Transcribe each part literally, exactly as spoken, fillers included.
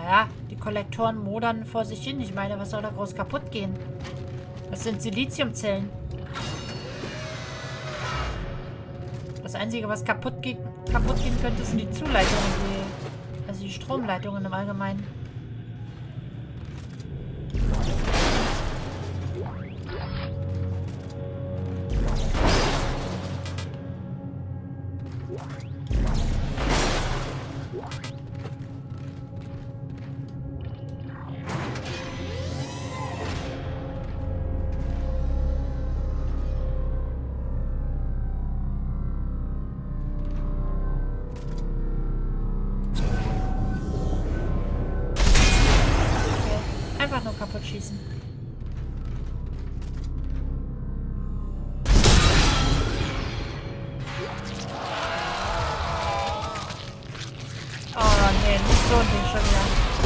Naja, die Kollektoren modern vor sich hin. Ich meine, was soll da groß kaputt gehen? Das sind Siliziumzellen. Das Einzige, was kaputt, ge kaputt gehen könnte, sind die Zuleitungen. Die, also die Stromleitungen im Allgemeinen. Einfach nur kaputt schießen. Oh nee, nicht so ein Ding schon wieder.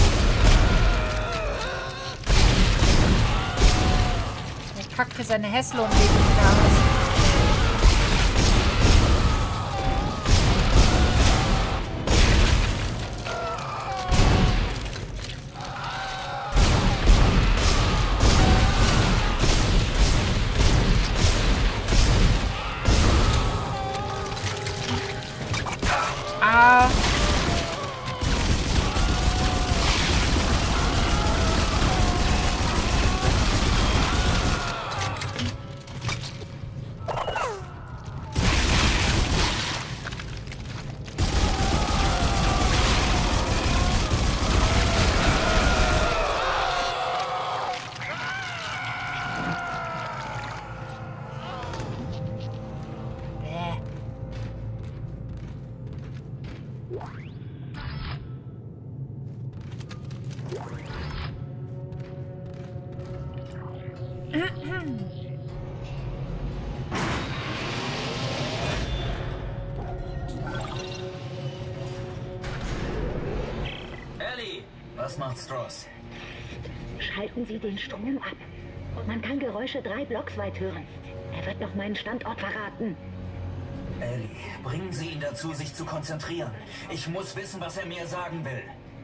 Der kackt hier seine Hässle um die aus. Ah. Ellie, was macht Stross? Schalten Sie den Strom ab. Man kann Geräusche drei Blocks weit hören. Er wird noch meinen Standort verraten. Ellie, bringen Sie ihn dazu, sich zu konzentrieren. Ich muss wissen, was er mir sagen will.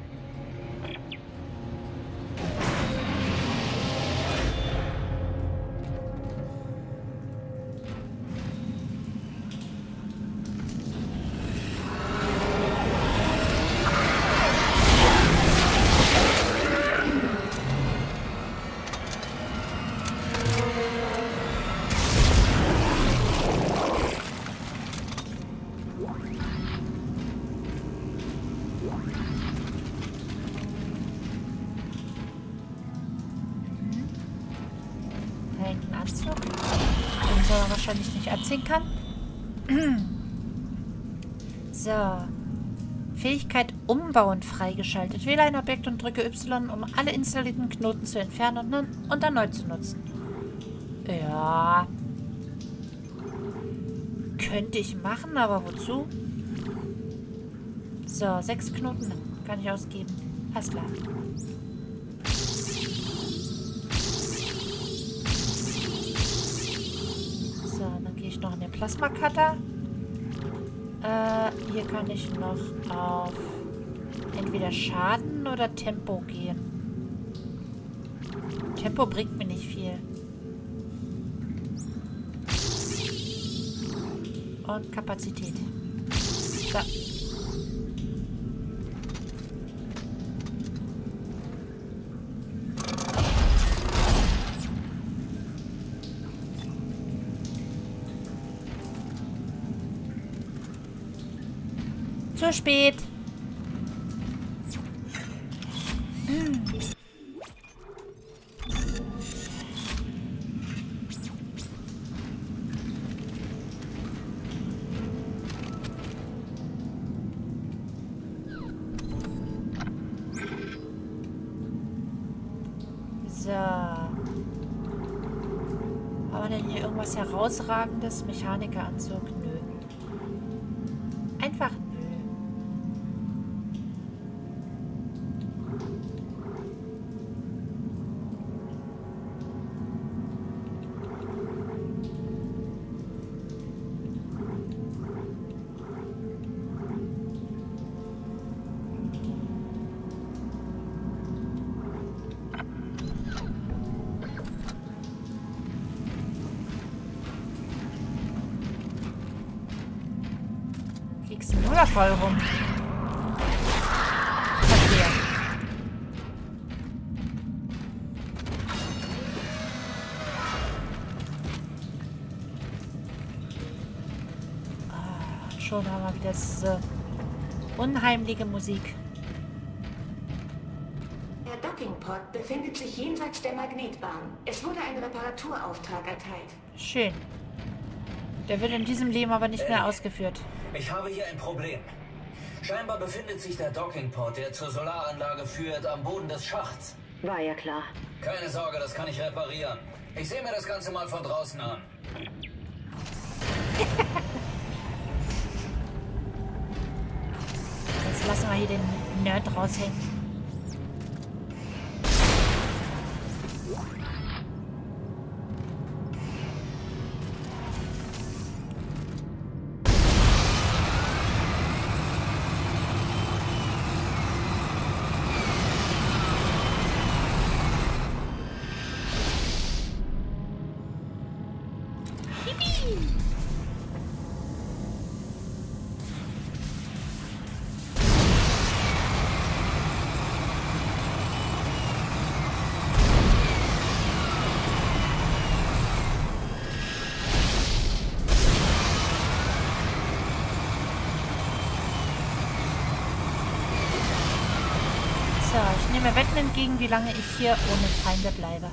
Anzug, den er wahrscheinlich nicht anziehen kann. So. Fähigkeit Umbauen freigeschaltet. Wähle ein Objekt und drücke Y, um alle installierten Knoten zu entfernen und, und erneut zu nutzen. Ja. Könnte ich machen, aber wozu? So, sechs Knoten kann ich ausgeben. Alles klar. So, dann gehe ich noch in den Plasma-Cutter. Äh, hier kann ich noch auf entweder Schaden oder Tempo gehen. Tempo bringt mir nicht viel. Und Kapazität. So. Zu spät. Hm. So. Haben wir denn hier irgendwas Herausragendes? Mechanikeranzug? Nö. Einfach nö. aber voll rum. Verstehe. Ah, schon haben wir wieder diese unheimliche Musik. Der Dockingpod befindet sich jenseits der Magnetbahn. Es wurde ein Reparaturauftrag erteilt. Schön. Der wird in diesem Leben aber nicht mehr ausgeführt. Ich habe hier ein Problem. Scheinbar befindet sich der Dockingpod, der zur Solaranlage führt, am Boden des Schachts. War ja klar. Keine Sorge, das kann ich reparieren. Ich sehe mir das Ganze mal von draußen an. Jetzt lassen wir hier den Nerd raushängen. So, ich nehme Wetten entgegen, wie lange ich hier ohne Feinde bleibe.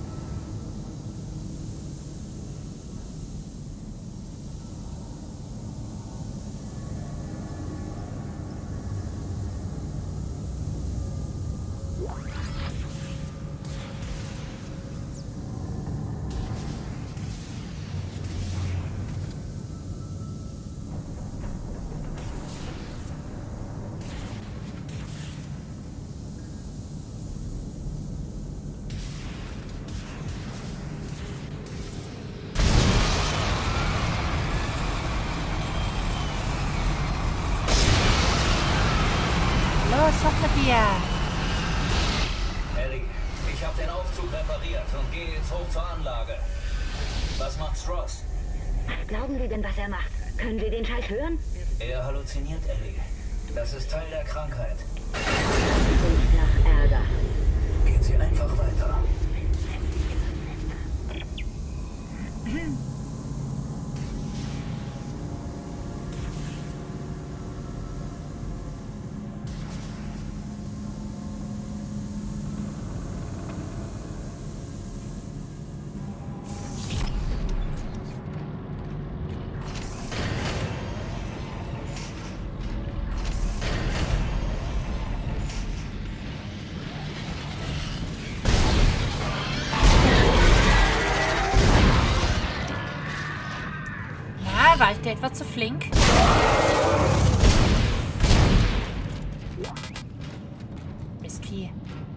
Los, hoch mit dir! Ellie, ich habe den Aufzug repariert und gehe jetzt hoch zur Anlage. Was macht Stross? Was glauben Sie denn, was er macht? Können Sie den Scheiß hören? Er halluziniert, Ellie. Das ist Teil der Krankheit. Und nach Ärger. Geht sie einfach weiter. War ich dir etwa zu flink? Mistvieh.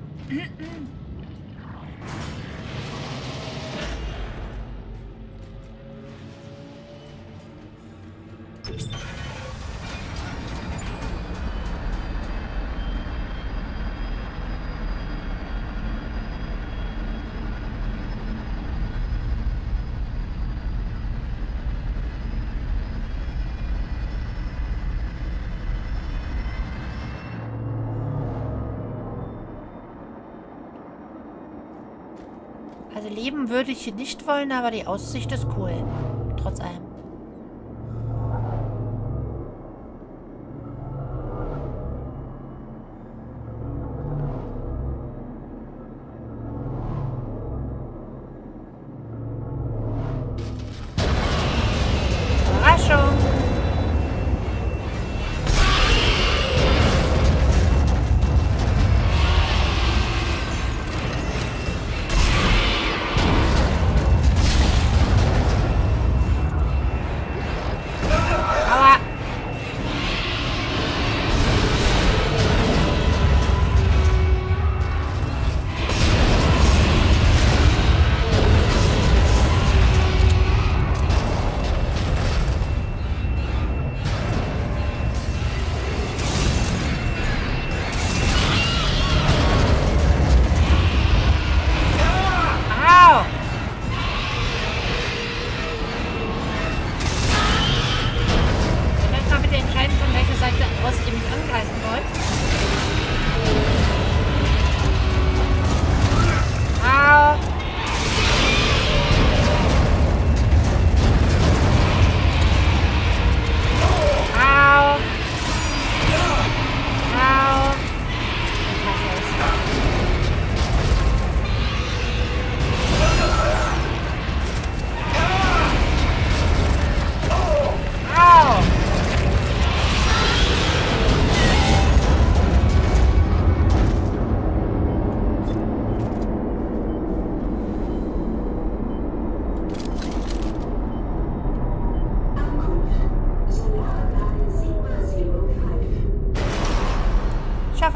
Also leben würde ich hier nicht wollen, aber die Aussicht ist cool. Trotz allem. Überraschung!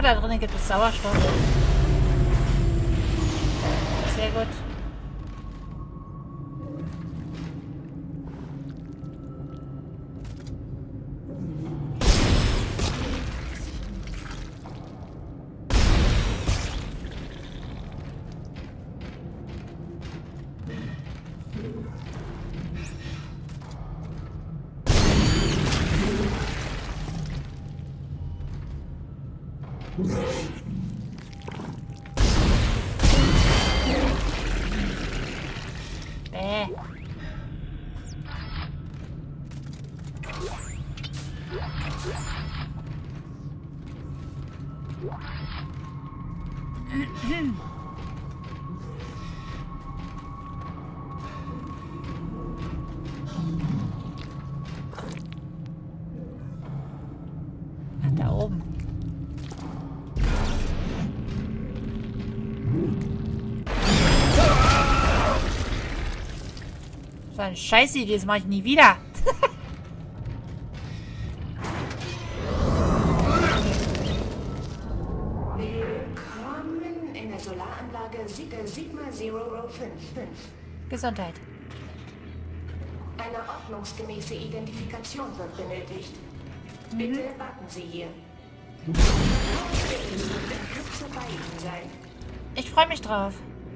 da drinnen gibt es Sauerstoff. Sehr gut. Bäh. Ach, da oben. So eine Scheißidee, das mache ich nie wieder. Willkommen in der Solaranlage Sigma Sigma Zero Row fünf fünf. Gesundheit. Eine ordnungsgemäße Identifikation wird benötigt. Bitte warten Sie hier. Der wird in Kürze bei Ihnen sein. Ich freue mich drauf.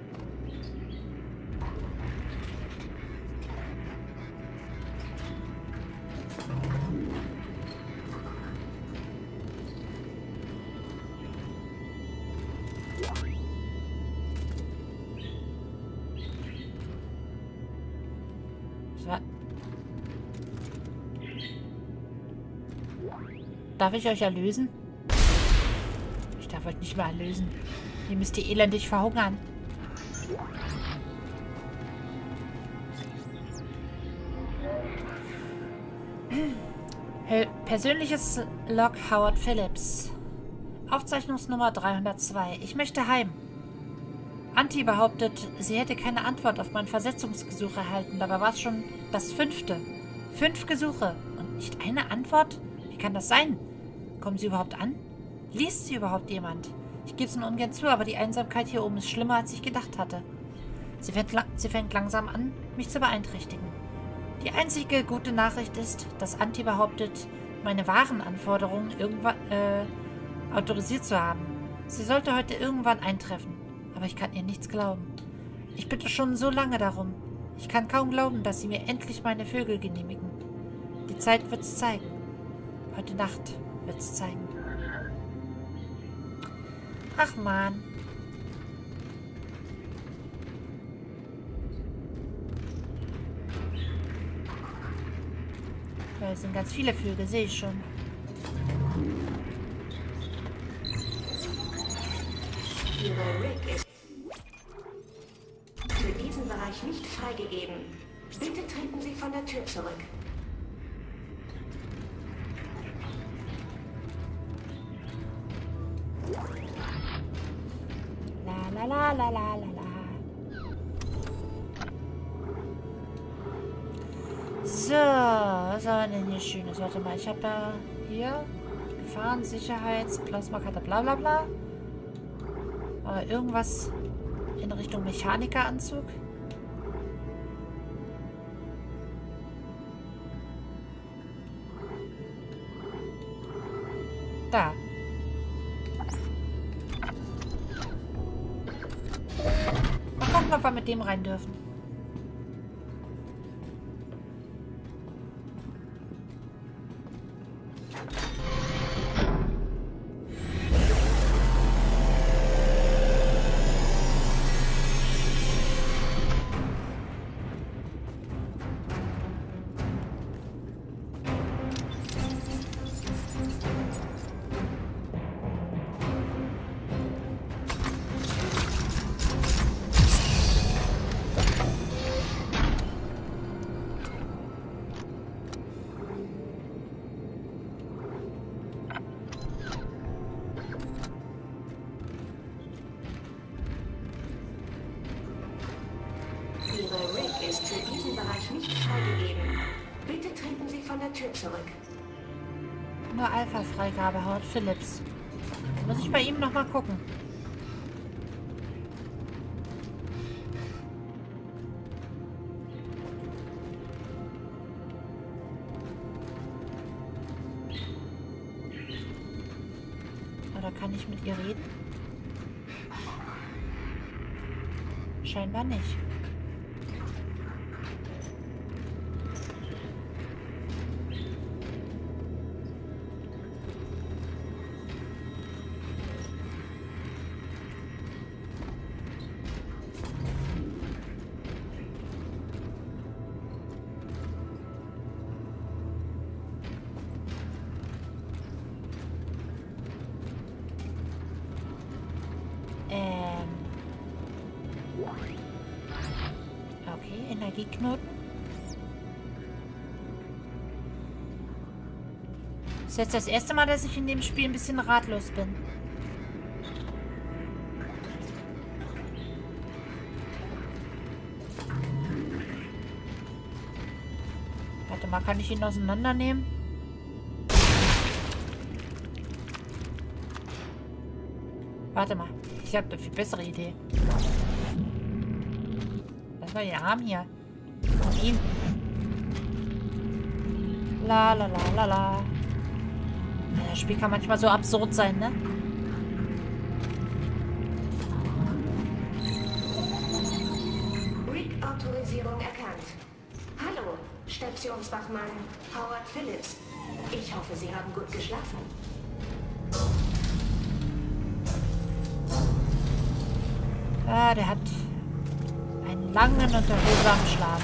So. Darf ich euch erlösen? Ich darf euch nicht mehr erlösen. Ihr müsst ihr elendig verhungern. Persönliches Log Howard Phillips. Aufzeichnungsnummer dreihundertzwei. Ich möchte heim. Anti behauptet, sie hätte keine Antwort auf mein Versetzungsgesuch erhalten. Dabei war es schon das fünfte. Fünf Gesuche und nicht eine Antwort? Wie kann das sein? Kommen sie überhaupt an? Liest sie überhaupt jemand? Ich gebe es nun ungern zu, aber die Einsamkeit hier oben ist schlimmer, als ich gedacht hatte. Sie fängt, sie fängt langsam an, mich zu beeinträchtigen. Die einzige gute Nachricht ist, dass Anti behauptet, meine wahren Anforderungen irgendwann äh, autorisiert zu haben. Sie sollte heute irgendwann eintreffen, aber ich kann ihr nichts glauben. Ich bitte schon so lange darum. Ich kann kaum glauben, dass sie mir endlich meine Vögel genehmigen. Die Zeit wird's zeigen. Heute Nacht wird's zeigen. Ach man. Da sind ganz viele Vögel, sehe ich schon. Ihre Rig ist für diesen Bereich nicht freigegeben. Bitte treten Sie von der Tür zurück. La la la la la la la. So, was haben wir denn hier Schönes? Warte mal, ich habe da hier Gefahren, Sicherheits, Plasmakarte, bla bla bla. Aber irgendwas in Richtung Mechanikeranzug. Da. Mal gucken, ob wir mit dem rein dürfen. Ihre Rig ist für diesen Bereich nicht freigegeben. Bitte treten Sie von der Tür zurück. Nur Alpha-Freigabe, Howard Phillips. Muss ich bei ihm nochmal gucken. Oder kann ich mit ihr reden? Scheinbar nicht. Okay, Energieknoten. Das ist jetzt das erste Mal, dass ich in dem Spiel ein bisschen ratlos bin. Warte mal, kann ich ihn auseinandernehmen? Warte mal, ich habe eine viel bessere Idee. Lass mal den Arm hier. Und ihn. La la la la la. Ja, das Spiel kann manchmal so absurd sein, ne? Rig-Autorisierung erkannt. Hallo, Stationswachmann Howard Phillips. Ich hoffe, Sie haben gut geschlafen. Ah, der hat einen langen und erholsamen Schlaf.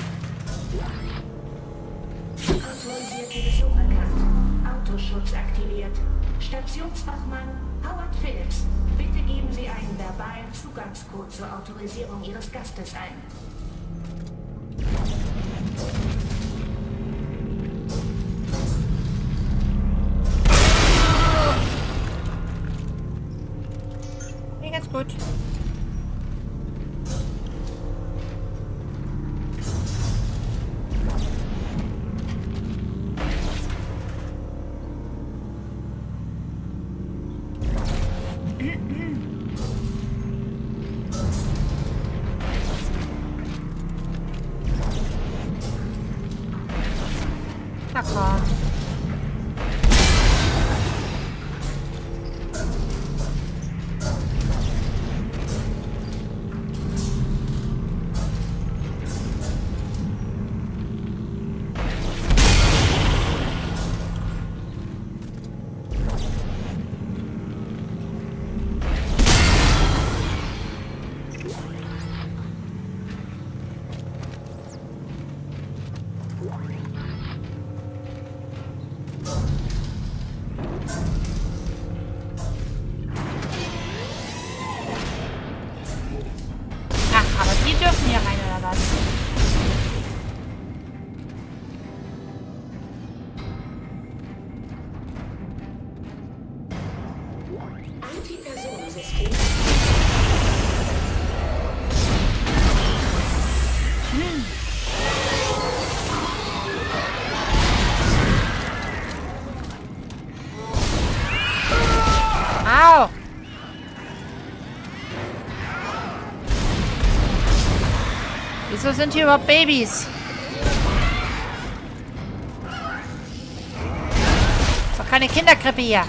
Autorisierte Besuch erkannt. Autoschutz aktiviert. Stationswachmann Howard Phillips. Bitte geben Sie einen verbalen Zugangscode zur Autorisierung Ihres Gastes ein. Nee, ganz gut. Na komm. Dürfen hier rein, oder was? Antipersonensystem. Hm. Au! Wieso sind hier überhaupt Babys? Ist doch keine Kinderkrippe hier.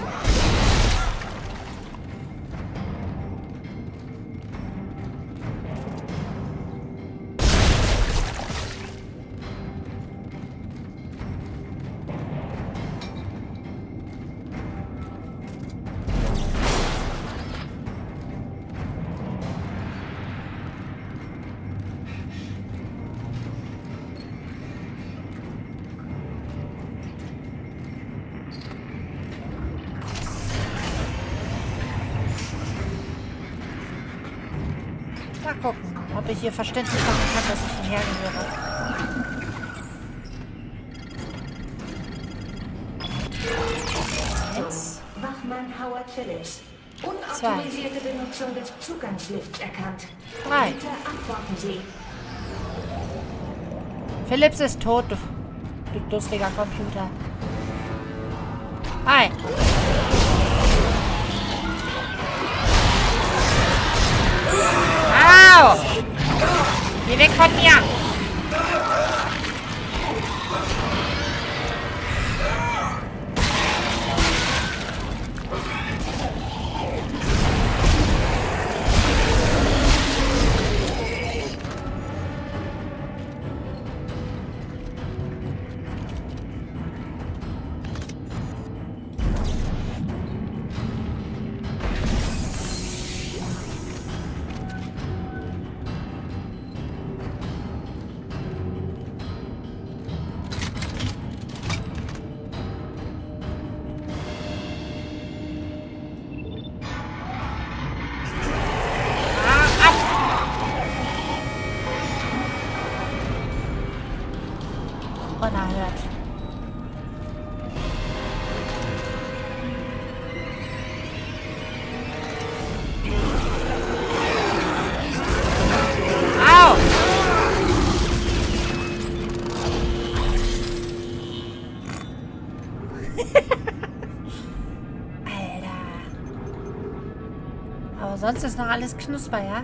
Mal gucken, ob ich hier verständlich machen kann, dass ich hierher gehöre. Jetzt. Wachmann Howard Phillips. Unautorisierte Benutzung des Zugangslifts erkannt. Drei. Bitte antworten Sie. Phillips ist tot, du, du dusseliger Computer. Hi. weg von mir! Unerhört. Au! Alter. Aber sonst ist noch alles knusper, ja?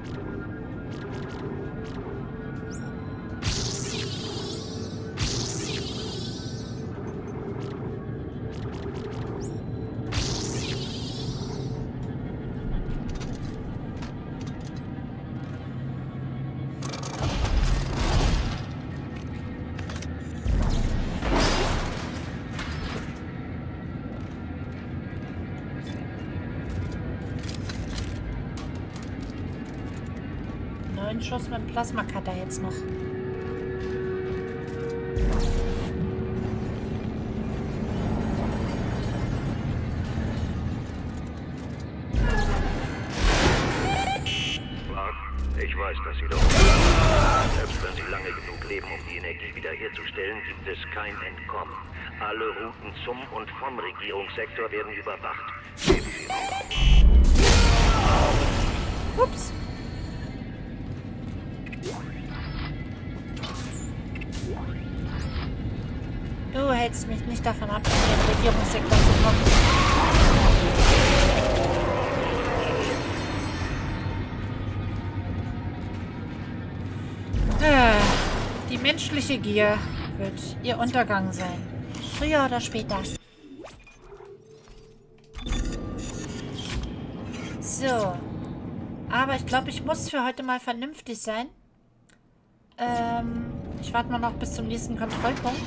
Neun Schuss mit dem Plasma-Cutter jetzt noch. Ich weiß, dass Sie doch... Selbst wenn Sie lange genug leben, um die Energie wiederherzustellen, gibt es kein Entkommen. Alle Routen zum und vom Regierungssektor werden überwacht. Geben Sie noch. Ups. Du hältst mich nicht davon ab, in den Regierungssektor zu kommen. Die menschliche Gier wird ihr Untergang sein. Früher oder später. So. Aber ich glaube, ich muss für heute mal vernünftig sein. Ähm, ich warte mal noch bis zum nächsten Kontrollpunkt.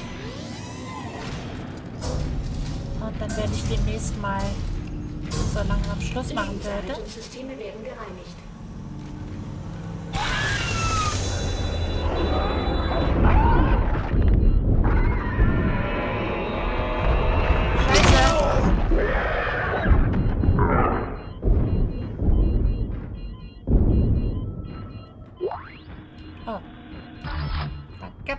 Und dann werde ich demnächst mal so lange am Schluss machen würde. Die Systeme werden gereinigt. Oh. Danke.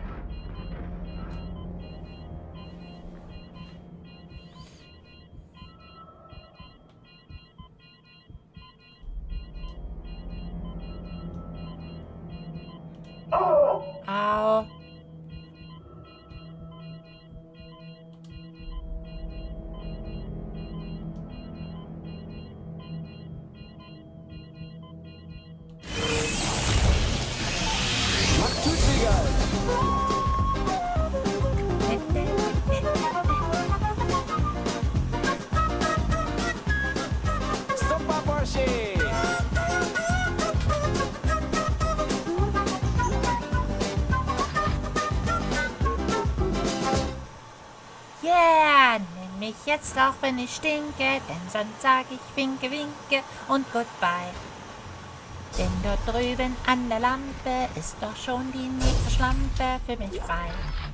Au. Yeah, nimm mich jetzt auch, wenn ich stinke, denn sonst sag ich winke, winke und goodbye. Denn dort drüben an der Lampe ist doch schon die nächste Schlampe für mich frei.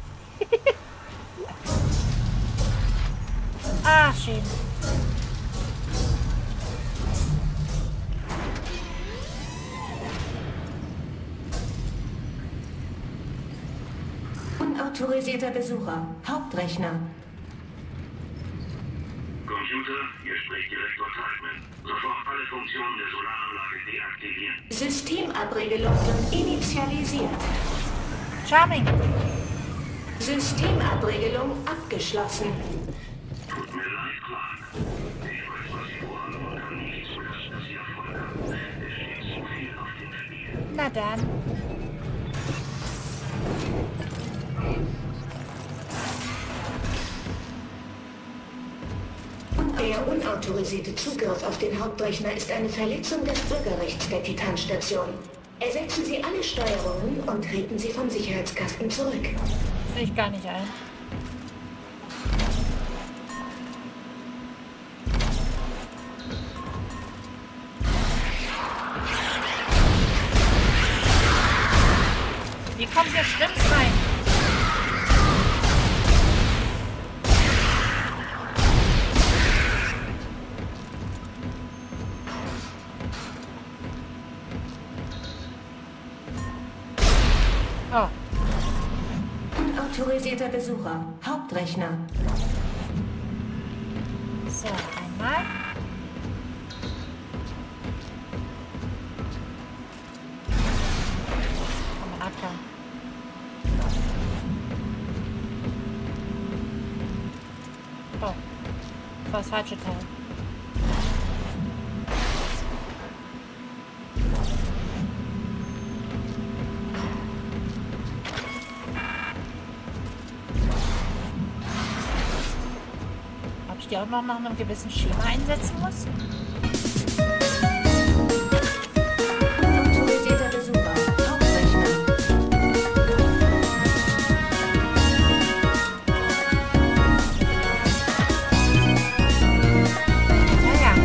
Ah, schön. Unautorisierter Besucher. Hauptrechner. Computer, hier spricht Direktor Teichmann. Sofort alle Funktionen der Solaranlage deaktivieren. Systemabregelung wird initialisiert. Charming. Systemabregelung abgeschlossen. Tut mir leid, Clark. Ich weiß, was Sie vorhaben und kann nicht zulassen, dass Sie Erfolg haben. Es steht zu viel auf dem Spiel. Na dann. Unautorisierte Zugriff auf den Hauptrechner ist eine Verletzung des Bürgerrechts der Titanstation. Ersetzen Sie alle Steuerungen und treten Sie vom Sicherheitskasten zurück. Sehe ich gar nicht ein. Wie kommt hier Schrimps rein? Oh. Unautorisierter Besucher. Hauptrechner. So, einmal. Komm mal ab da. Oh. Das war das falsche Teil. Ob ich die auch noch nach einem gewissen Schema einsetzen muss? Unautorisierter Besucher. Hauptrechner. Naja.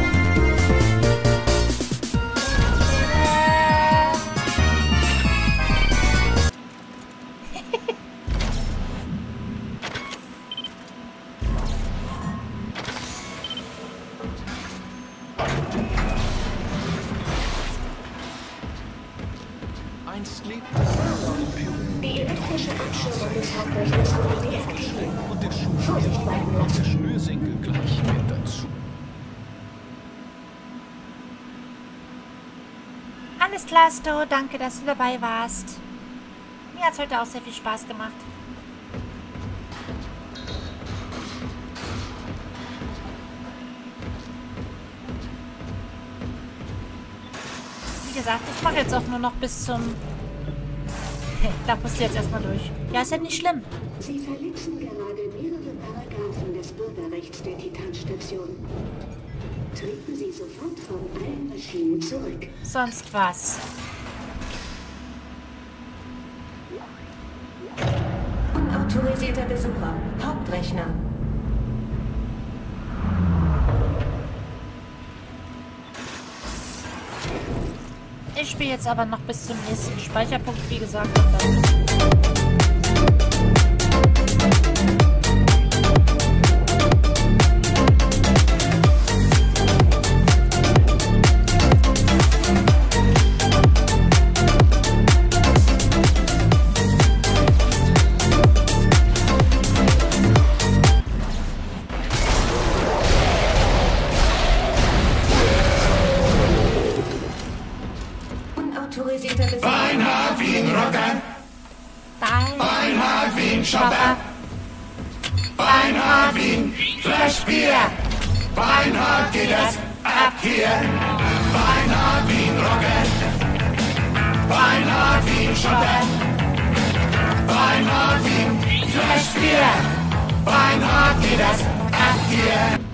Einst lebte Peru. Die elektrische Abschirmung des Hauptrechners wurde deaktiviert. Und der Vorsicht walten der lassen. Schnürsenkel gleich mit dazu. Alles klar, Sto. Danke, dass du dabei warst. Mir hat es heute auch sehr viel Spaß gemacht. Wie gesagt, ich mache jetzt auch nur noch bis zum... Da musst du jetzt erstmal durch. Ja, ist ja nicht schlimm. Sie verletzen gerade mehrere Paragraphen des Bürgerrechts der Titanstation. Treten Sie sofort von allen Maschinen zurück. Sonst was. Unautorisierter Besucher. Hauptrechner. Ich spiele jetzt aber noch bis zum nächsten Speicherpunkt, wie gesagt. Und dann Unautorisierter Besucher. Beinhard wie ein Rocker, Beinhard wie ein Shopper, Beinhard wie ein Flaschbier, Beinhard geht das ab hier. Beinhard wie ein Rocker, Beinhard wie ein Shopper, Beinhard wie ein Flaschbier, Beinhard geht das ab hier.